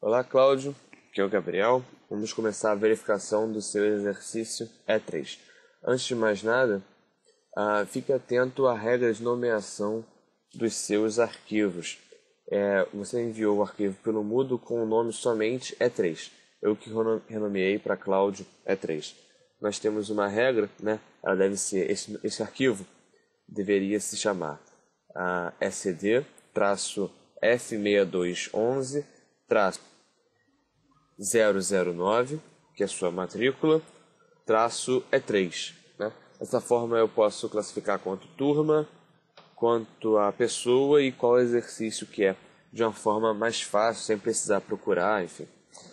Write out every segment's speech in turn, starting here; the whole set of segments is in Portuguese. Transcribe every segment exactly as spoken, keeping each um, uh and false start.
Olá, Cláudio, aqui é o Gabriel. Vamos começar a verificação do seu exercício E três. Antes de mais nada, uh, fique atento à regra de nomeação dos seus arquivos. É, você enviou o arquivo pelo Moodle com o nome somente E três. Eu que renomeei para Cláudio E três. Nós temos uma regra, né? Ela deve ser, esse, esse arquivo deveria se chamar uh, S D F seis dois um um zero zero nove, que é a sua matrícula, traço E três. Né? Dessa forma eu posso classificar quanto turma, quanto a pessoa e qual exercício que é, de uma forma mais fácil, sem precisar procurar, enfim.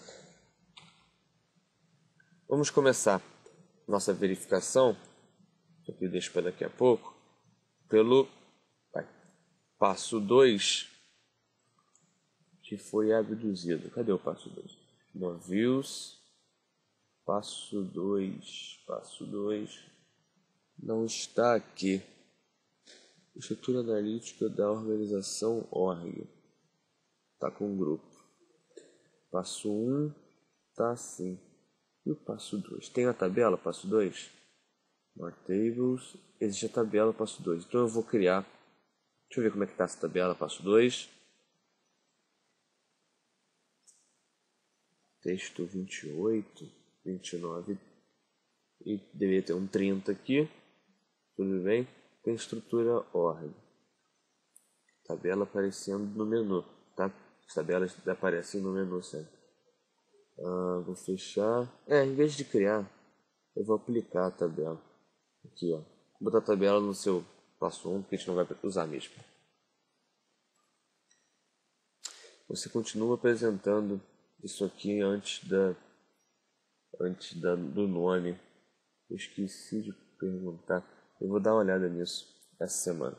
Vamos começar nossa verificação, aqui eu deixo para daqui a pouco, pelo vai, passo dois, que foi abduzido. Cadê o passo dois? No views, passo dois, passo dois, não está aqui. Estrutura analítica da organização org, está com o grupo. Passo um, está assim. E o passo dois? Tem a tabela, passo dois? More tables, existe a tabela, passo dois. Então eu vou criar, deixa eu ver como é que está essa tabela, passo dois. Texto vinte e oito, vinte e nove e deveria ter um trinta aqui, tudo bem? Tem estrutura org, tabela aparecendo no menu, tá? As tabelas aparecem no menu sempre. Ah, vou fechar, é, em vez de criar, eu vou aplicar a tabela, aqui ó, vou botar a tabela no seu passo um, porque a gente não vai usar mesmo. Você continua apresentando isso aqui antes da antes da, do nome. Eu esqueci de perguntar. Eu vou dar uma olhada nisso essa semana.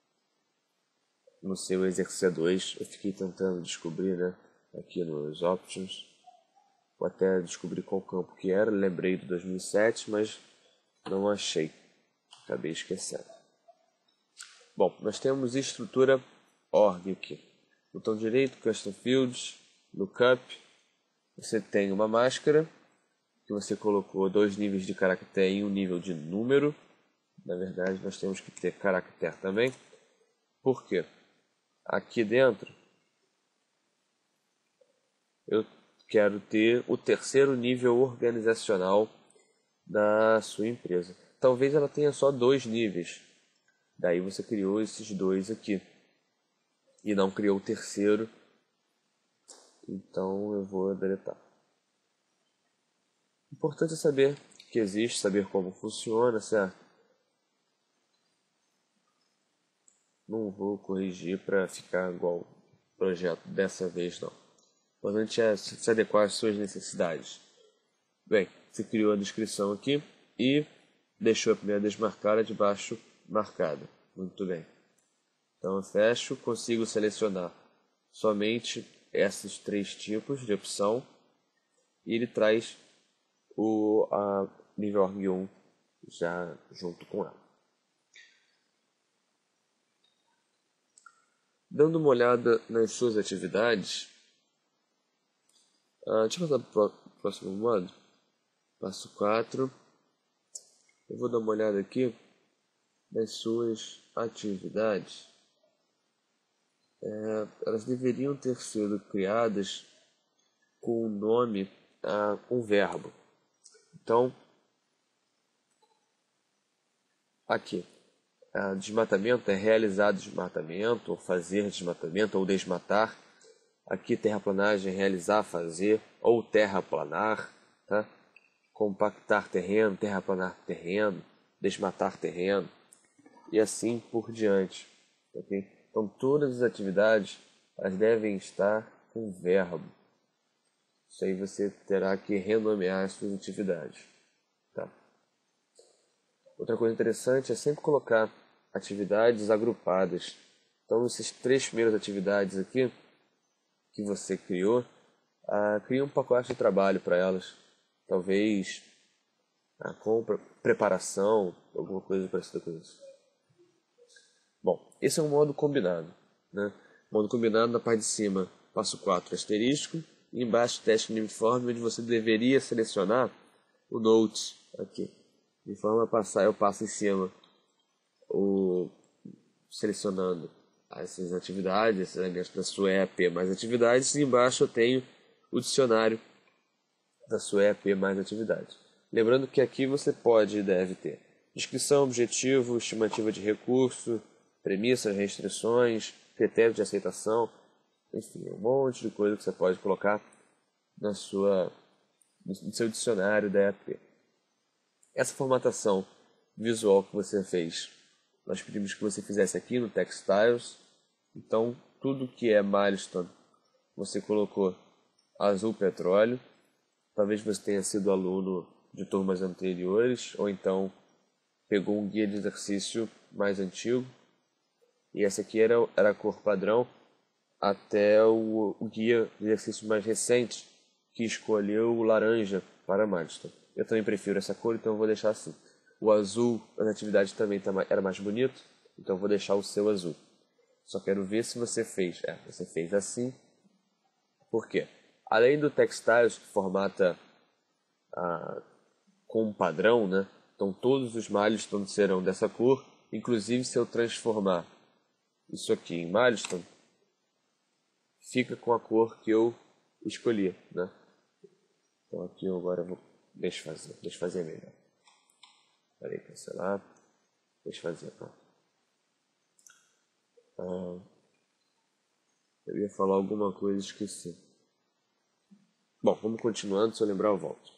No seu exercício dois, eu fiquei tentando descobrir, né, aqui nos options, vou até descobrir qual campo que era. Lembrei do dois mil e sete, mas não achei. Acabei esquecendo. Bom, nós temos estrutura org aqui. Botão direito, custom fields, lookup. Você tem uma máscara, que você colocou dois níveis de caractere e um nível de número. Na verdade, nós temos que ter caractere também. Por quê? Aqui dentro, eu quero ter o terceiro nível organizacional da sua empresa. Talvez ela tenha só dois níveis. Daí você criou esses dois aqui. E não criou o terceiro. Então eu vou deletar. O importante é saber que existe, saber como funciona, certo? Não vou corrigir para ficar igual o projeto dessa vez, não. O importante é se adequar às suas necessidades. Bem, você criou a descrição aqui e deixou a primeira desmarcada de baixo marcada. Muito bem. Então eu fecho, consigo selecionar somente esses três tipos de opção e ele traz o a nível org um já junto com ela. Dando uma olhada nas suas atividades, uh, deixa eu passar para o próximo modo, passo quatro, eu vou dar uma olhada aqui nas suas atividades. É, elas deveriam ter sido criadas com o nome, uh, com verbo. Então, aqui, uh, desmatamento é realizar desmatamento, ou fazer desmatamento, ou desmatar. Aqui, terraplanagem, realizar, fazer, ou terraplanar. Tá? Compactar terreno, terraplanar terreno, desmatar terreno, e assim por diante. Okay? Então, todas as atividades elas devem estar com verbo. Isso aí você terá que renomear as suas atividades. Tá? Outra coisa interessante é sempre colocar atividades agrupadas. Então, essas três primeiras atividades aqui que você criou, ah, cria um pacote de trabalho para elas. Talvez a compra, preparação, alguma coisa parecida com isso. Bom, esse é um modo combinado. Né? Modo combinado, na parte de cima, passo quatro, asterisco. e embaixo teste uniforme, onde você deveria selecionar o Note aqui. De forma a passar, eu passo em cima, o, selecionando essas atividades, esses elementos da sua E A P mais atividades, e embaixo eu tenho o dicionário da sua E A P mais atividades. Lembrando que aqui você pode e deve ter descrição, objetivo, estimativa de recurso, premissas, restrições, critérios de aceitação, enfim, um monte de coisa que você pode colocar na sua, no seu dicionário da E A P. Essa formatação visual que você fez, nós pedimos que você fizesse aqui no Textiles. Então, tudo que é milestone, você colocou azul petróleo. Talvez você tenha sido aluno de turmas anteriores, ou então pegou um guia de exercício mais antigo. E essa aqui era, era a cor padrão até o, o guia de exercício mais recente, que escolheu o laranja para milestone. Eu também prefiro essa cor, então eu vou deixar assim. O azul das atividades também tá, era mais bonito, então eu vou deixar o seu azul. Só quero ver se você fez. É, você fez assim. Por quê? Além do Textiles, que formata ah, com um padrão, né? Então todos os milestone serão dessa cor. Inclusive, se eu transformar isso aqui em milestone, fica com a cor que eu escolhi, né? Então aqui eu agora vou... Deixa eu fazer, deixa eu fazer melhor. Peraí, cancelar. Deixa eu fazer, tá? Ah, eu ia falar alguma coisa e esqueci. Bom, vamos continuando, se eu lembrar eu volto.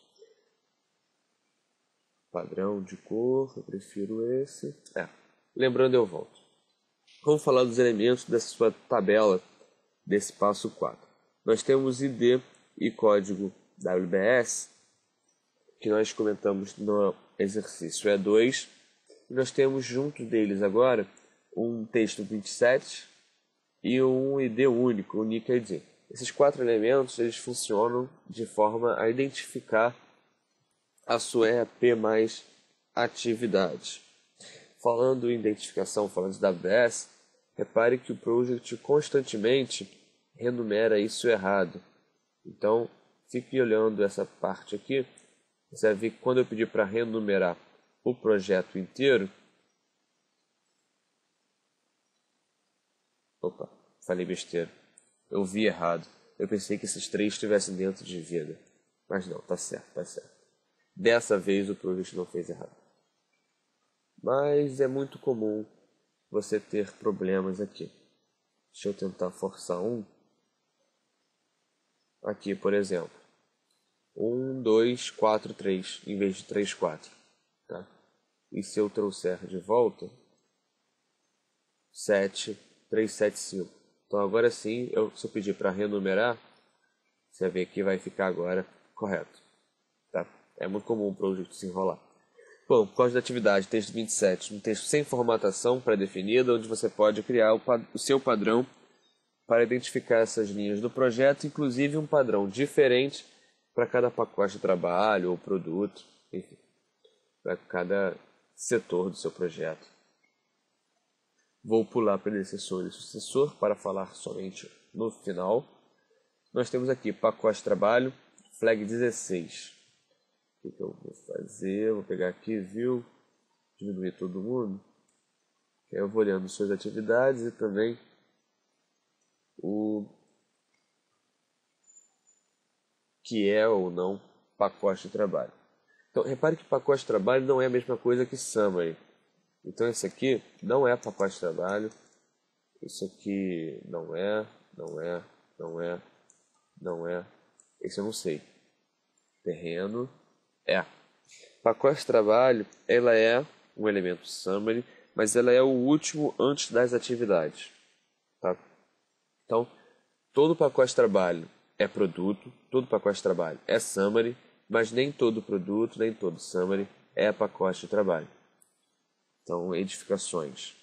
Padrão de cor, eu prefiro esse. É, lembrando eu volto. Vamos falar dos elementos dessa sua tabela, desse passo quatro. Nós temos I D e código W B S, que nós comentamos no exercício E dois. E nós temos junto deles agora um texto vinte e sete e um I D único, Unique I D. Esses quatro elementos eles funcionam de forma a identificar a sua E A P mais atividade. Falando em identificação, falando de W B S, repare que o Project constantemente renumera isso errado. Então, fique olhando essa parte aqui. Você vai ver que quando eu pedir para renumerar o projeto inteiro... Opa, falei besteira. Eu vi errado. Eu pensei que esses três estivessem dentro de vida. Mas não, tá certo, tá certo. Dessa vez o Project não fez errado. Mas é muito comum você ter problemas aqui. Deixa eu tentar forçar um. Aqui, por exemplo. um, dois, quatro, três, em vez de três, quatro. Tá? E se eu trouxer de volta, sete, três, sete, cinco. Então agora sim, eu, se eu pedir para renumerar, você vai ver que vai ficar agora correto. Tá? É muito comum o Project se enrolar. Bom, código de atividade, texto vinte e sete, um texto sem formatação pré-definida, onde você pode criar o, o seu padrão para identificar essas linhas do projeto, inclusive um padrão diferente para cada pacote de trabalho ou produto, enfim, para cada setor do seu projeto. Vou pular predecessor e sucessor para falar somente no final. Nós temos aqui pacote de trabalho, flag dezesseis. O que eu vou fazer? Vou pegar aqui, view, diminuir todo mundo. Aí eu vou olhando suas atividades e também o que é ou não pacote de trabalho. Então, repare que pacote de trabalho não é a mesma coisa que summary. Então, esse aqui não é pacote de trabalho. Isso aqui não é, não é, não é, não é. Esse eu não sei. Terreno é. Pacote de trabalho, ela é um elemento summary, mas ela é o último antes das atividades. Tá? Então, todo pacote de trabalho é produto, todo pacote de trabalho é summary, mas nem todo produto, nem todo summary é pacote de trabalho. Então, edificações.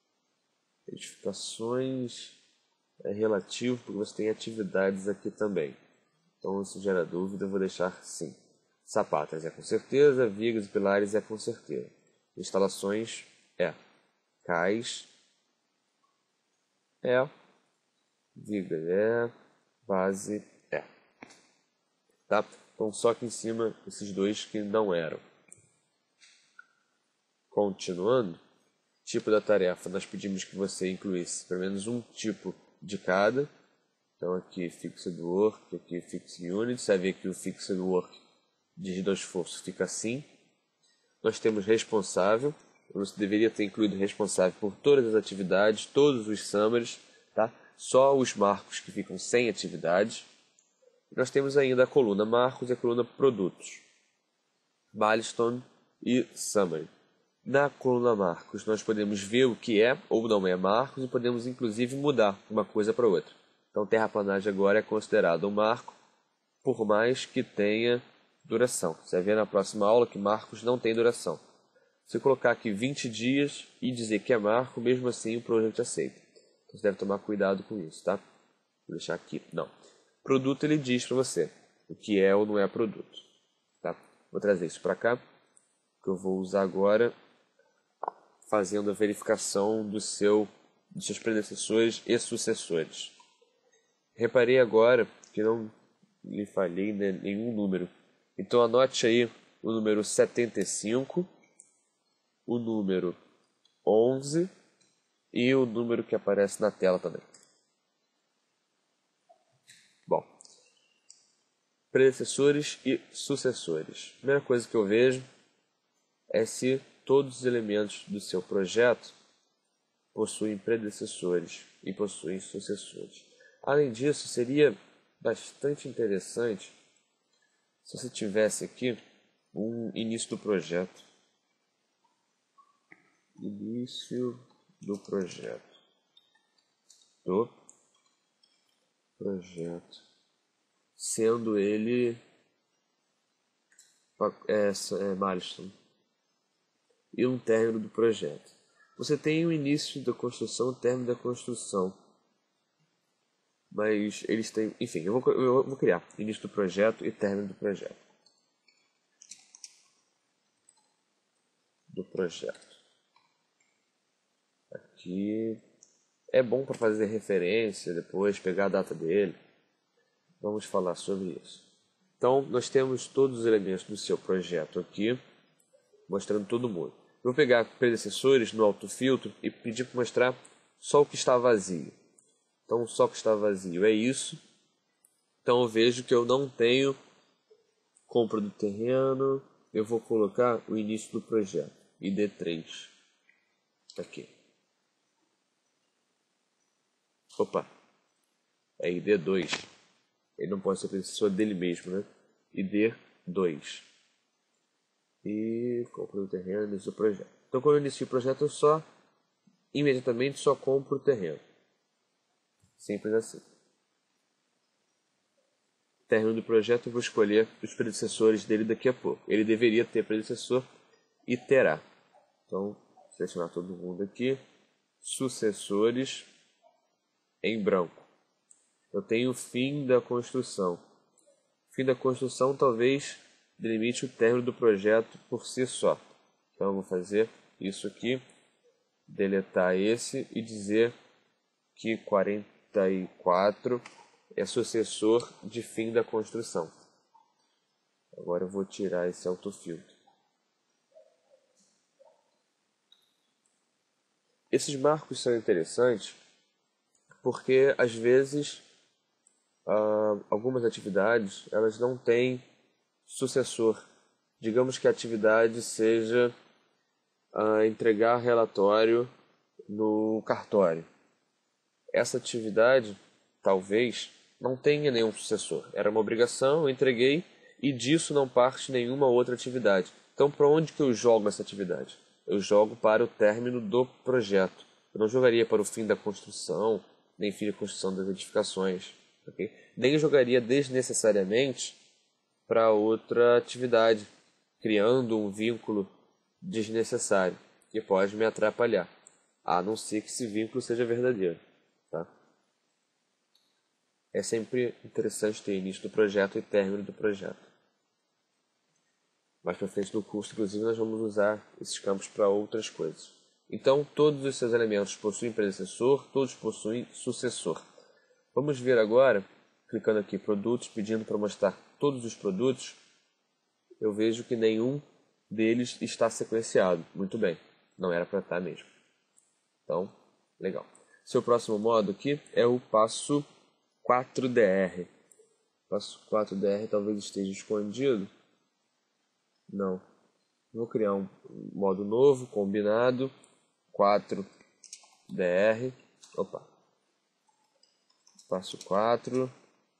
Edificações é relativo, porque você tem atividades aqui também. Então, se gera dúvida, eu vou deixar sim. Sapatas é com certeza, vigas e pilares é com certeza. Instalações é. Cais é. Vigas é. Base é. tá? Então só aqui em cima esses dois que não eram. Continuando, tipo da tarefa, nós pedimos que você incluísse pelo menos um tipo de cada. Então aqui Fixed Work, aqui Fixed Unit, você vai ver que o Fixed Work de do esforço fica assim. Nós temos responsável, você deveria ter incluído responsável por todas as atividades, todos os summaries, tá? Só os marcos que ficam sem atividades. Nós temos ainda a coluna marcos e a coluna produtos, milestone e summary. Na coluna marcos nós podemos ver o que é ou não é marcos e podemos inclusive mudar uma coisa para outra. Então terraplanagem agora é considerado um marco, por mais que tenha duração. Você vai ver na próxima aula que marcos não tem duração. Se colocar aqui vinte dias e dizer que é marco, mesmo assim o projeto aceita. Então, você deve tomar cuidado com isso, tá? Vou deixar aqui. Não. Produto ele diz para você o que é ou não é produto. Tá? Vou trazer isso para cá, que eu vou usar agora fazendo a verificação do seu, dos seus predecessores e sucessores. Reparei agora que não lhe falhei nenhum número. Então anote aí o número setenta e cinco, o número onze e o número que aparece na tela também. Bom, predecessores e sucessores. A primeira coisa que eu vejo é se todos os elementos do seu projeto possuem predecessores e possuem sucessores. Além disso, seria bastante interessante se você tivesse aqui um início do projeto. Início do projeto. Do projeto. Sendo ele é, é, milestone. E um término do projeto. Você tem o início da construção, o término da construção. Mas eles têm... Enfim, eu vou, eu vou criar início do projeto e término do projeto. Do projeto. Aqui é bom para fazer referência depois, pegar a data dele. Vamos falar sobre isso. Então, nós temos todos os elementos do seu projeto aqui, mostrando todo mundo. Eu vou pegar predecessores no autofiltro e pedir para mostrar só o que está vazio. Então, só o que está vazio é isso. Então, eu vejo que eu não tenho compra do terreno. Eu vou colocar o início do projeto, I D três. Aqui. Opa, é I D dois. Ele não pode ser predecessor dele mesmo, né? I D dois. E compra do terreno, início do projeto. Então, quando eu inicio o projeto, eu só, imediatamente, só compro o terreno. Simples assim. Término do projeto, eu vou escolher os predecessores dele daqui a pouco. Ele deveria ter predecessor e terá. Então, selecionar todo mundo aqui. Sucessores em branco. Eu tenho o fim da construção. Fim da construção talvez delimite o término do projeto por si só. Então eu vou fazer isso aqui, deletar esse e dizer que quarenta e quatro é sucessor de fim da construção. Agora eu vou tirar esse autofiltro. Esses marcos são interessantes porque às vezes uh, algumas atividades elas não têm sucessor. Digamos que a atividade seja uh, entregar relatório no cartório. Essa atividade talvez não tenha nenhum sucessor. Era uma obrigação, eu entreguei e disso não parte nenhuma outra atividade. Então, para onde que eu jogo essa atividade? Eu jogo para o término do projeto. Eu não jogaria para o fim da construção, nem fim da construção das edificações. Okay? Nem jogaria desnecessariamente para outra atividade, criando um vínculo desnecessário, que pode me atrapalhar, a não ser que esse vínculo seja verdadeiro. Tá? É sempre interessante ter início do projeto e término do projeto. Mais para frente no curso, inclusive, nós vamos usar esses campos para outras coisas. Então, todos os seus elementos possuem predecessor, todos possuem sucessor. Vamos ver agora, clicando aqui em produtos, pedindo para mostrar todos os produtos, eu vejo que nenhum deles está sequenciado. Muito bem, não era para estar mesmo. Então, legal. Seu próximo modo aqui é o passo quatro D R. Passo quatro D R talvez esteja escondido. Não. Vou criar um modo novo, combinado, quatro D R. Opa. Passo quatro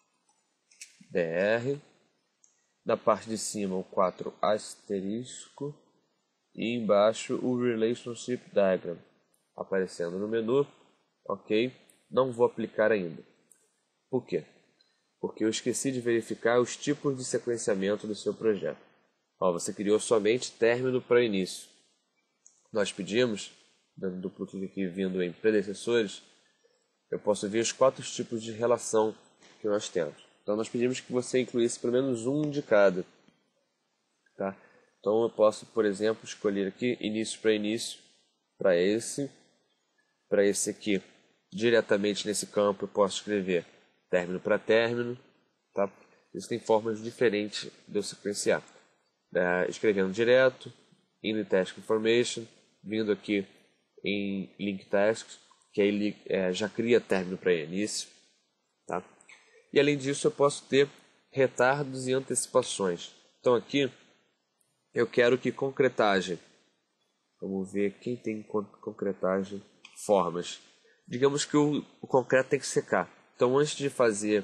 D R. Na parte de cima o quatro asterisco e embaixo o Relationship Diagram aparecendo no menu. Ok, não vou aplicar ainda. Por quê? Porque eu esqueci de verificar os tipos de sequenciamento do seu projeto. Ó, você criou somente término para início. Nós pedimos, dando duplo clique aqui vindo em predecessores, eu posso ver os quatro tipos de relação que nós temos. Então nós pedimos que você incluísse pelo menos um de cada. Tá? Então eu posso, por exemplo, escolher aqui início para início, para esse, para esse aqui, diretamente nesse campo eu posso escrever término para término. Tá? Existem formas diferentes de eu sequenciar. É, escrevendo direto, indo em Task Information, vindo aqui em Link Tasks, que aí é, já cria término para início. Tá? E além disso eu posso ter retardos e antecipações. Então aqui eu quero que concretagem, vamos ver quem tem concretagem, formas. Digamos que o, o concreto tem que secar. Então antes de fazer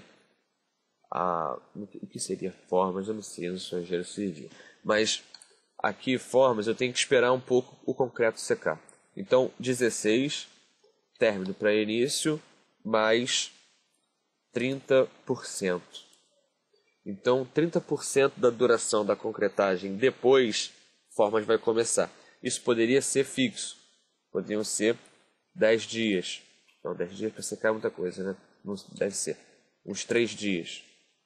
a, o que seria formas, eu não sei, eu não sou engenheiro civil. Mas aqui formas eu tenho que esperar um pouco o concreto secar. Então dezesseis, término para início, mais trinta por cento. Então, trinta por cento da duração da concretagem depois, formas vai começar. Isso poderia ser fixo. Poderiam ser dez dias. Não, dez dias para secar é muita coisa, né? Não deve ser. Uns três dias.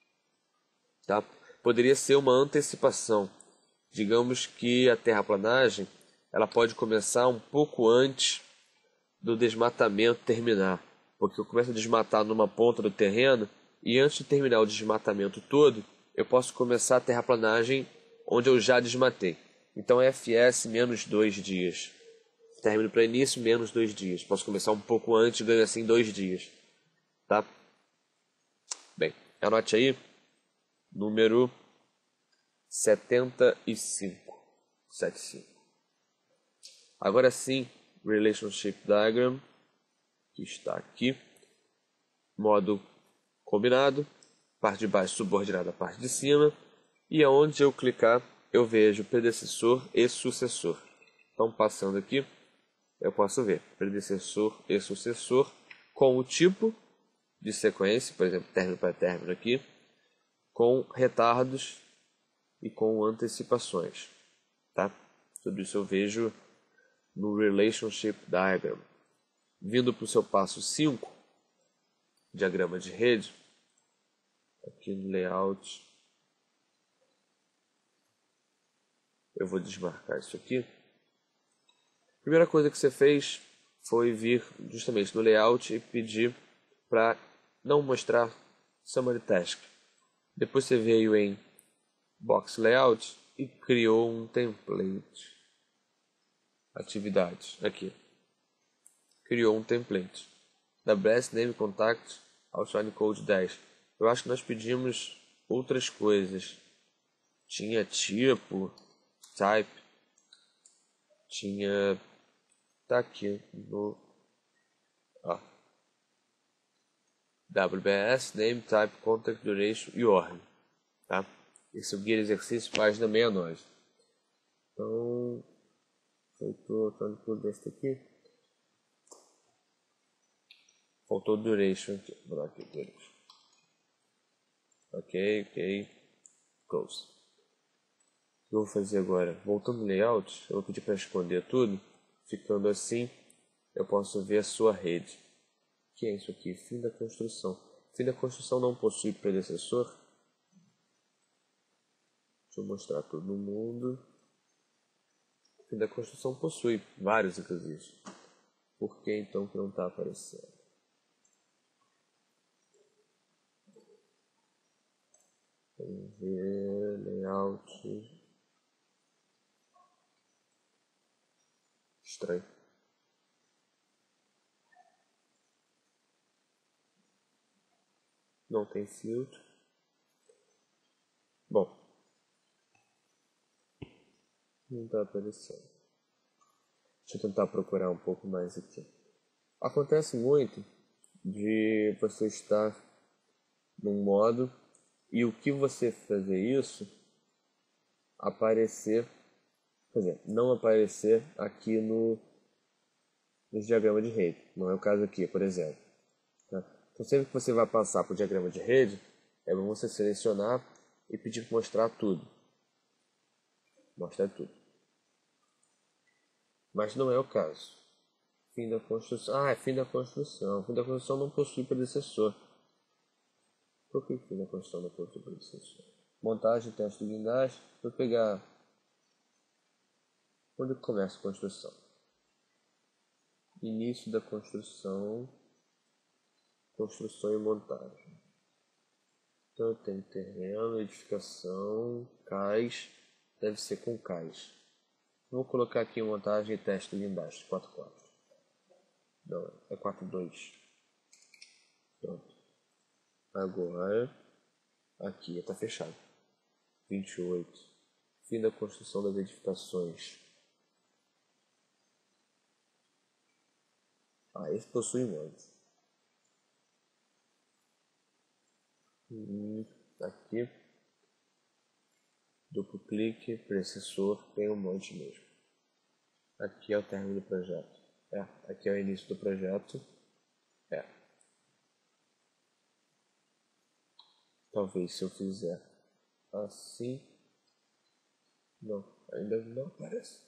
Tá? Poderia ser uma antecipação. Digamos que a terraplanagem ela pode começar um pouco antes do desmatamento terminar. Porque eu começo a desmatar numa ponta do terreno e antes de terminar o desmatamento todo, eu posso começar a terraplanagem onde eu já desmatei. Então F S menos dois dias. Término para início menos dois dias. Posso começar um pouco antes e ganho assim dois dias. Tá? Bem, anote aí. Número setenta e cinco. setenta e cinco. Agora sim, Relationship Diagram, que está aqui. Modo combinado, parte de baixo subordinada à parte de cima, e aonde eu clicar eu vejo predecessor e sucessor. Então passando aqui, eu posso ver predecessor e sucessor com o tipo de sequência, por exemplo, término para término aqui, com retardos e com antecipações. Tá? Tudo isso eu vejo no Relationship Diagram. Vindo para o seu passo cinco, diagrama de rede, aqui no layout, eu vou desmarcar isso aqui. A primeira coisa que você fez foi vir justamente no layout e pedir para não mostrar Summary Task. Depois você veio em Box Layout e criou um template. Atividades, aqui. Criou um template. Da Blast Name Contact ao Shine Code dez. Eu acho que nós pedimos outras coisas. Tinha tipo, type, tinha, tá aqui no ó, W B S, Name, Type, Contact, Duration e Ordem. Tá? Esse é o Guia de Exercício, página sessenta e nove. Então, faltou tudo desse aqui. Faltou Duration aqui. Vou dar aqui, duration. Ok, ok. Close. O que eu vou fazer agora? Voltando no layout, eu vou pedir para esconder tudo. Ficando assim, eu posso ver a sua rede. O que é isso aqui? Fim da construção. Fim da construção não possui predecessor. Deixa eu mostrar para todo mundo. Fim da construção possui vários, inclusive. Por que então que não está aparecendo? Vamos ver, layout. Estranho. Não tem filtro. Bom, não está aparecendo. Deixa eu tentar procurar um pouco mais aqui. Acontece muito de você estar num modo e o que você fazer isso aparecer, quer dizer, não aparecer aqui no, no diagrama de rede. Não é o caso aqui, por exemplo. Tá? Então sempre que você vai passar para o diagrama de rede, é bom você selecionar e pedir para mostrar tudo. Mostrar tudo. Mas não é o caso. Fim da construção. Ah, é fim da construção. Fim da construção não possui predecessor. Por que fim da construção não possui predecessor? Montagem, teste de blindagem. Vou pegar. Onde começa a construção? Início da construção. Construção e montagem. Então eu tenho terreno, edificação, cais. Deve ser com cais. Vou colocar aqui montagem e teste de blindagem. quatro ponto quatro. Não, é quatro ponto dois. Pronto. Agora, aqui está fechado. vinte e oito. Fim da construção das edificações. Ah, esse possui muito. Hum, aqui. Duplo clique, predecessor, tem um monte mesmo. Aqui é o término do projeto. É, aqui é o início do projeto. É. Talvez se eu fizer assim. Não, ainda não aparece.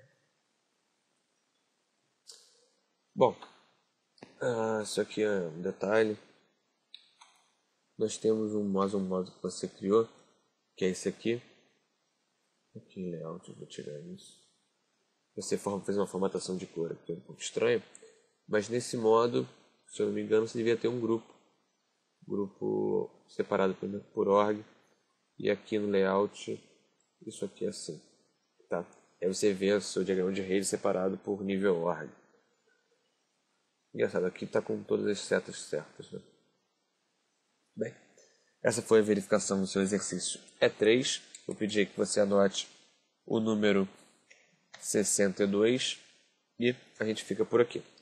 Bom, ah, isso aqui é um detalhe. Nós temos um, mais um modo que você criou, que é esse aqui. Aqui em layout, eu vou tirar isso. Você fez uma formatação de cor aqui, é um pouco estranho. Mas nesse modo, se eu não me engano, você devia ter um grupo. Grupo separado por, por org. E aqui no layout, isso aqui é assim. Tá? Aí você vê o seu diagrama de rede separado por nível org. Engraçado, aqui está com todas as setas certas. Né? Bem, essa foi a verificação do seu exercício E três. Vou pedir que você anote o número sessenta e dois e a gente fica por aqui.